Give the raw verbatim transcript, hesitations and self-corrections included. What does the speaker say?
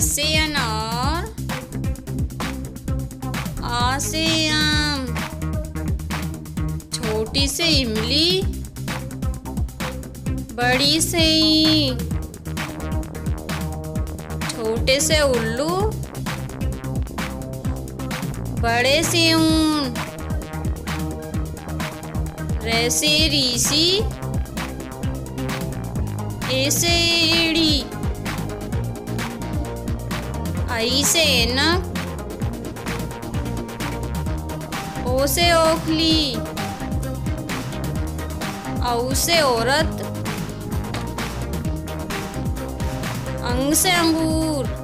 से अनार, आ से आम, छोटी से इमली, बड़ी से ईंट, छोटे से उल्लू, बड़े से ऊंट, रे से ऋषि, ए से एड़ी, आई से ऐनक, ओ से ओखली, औ से औरत, अंग से अंगूर,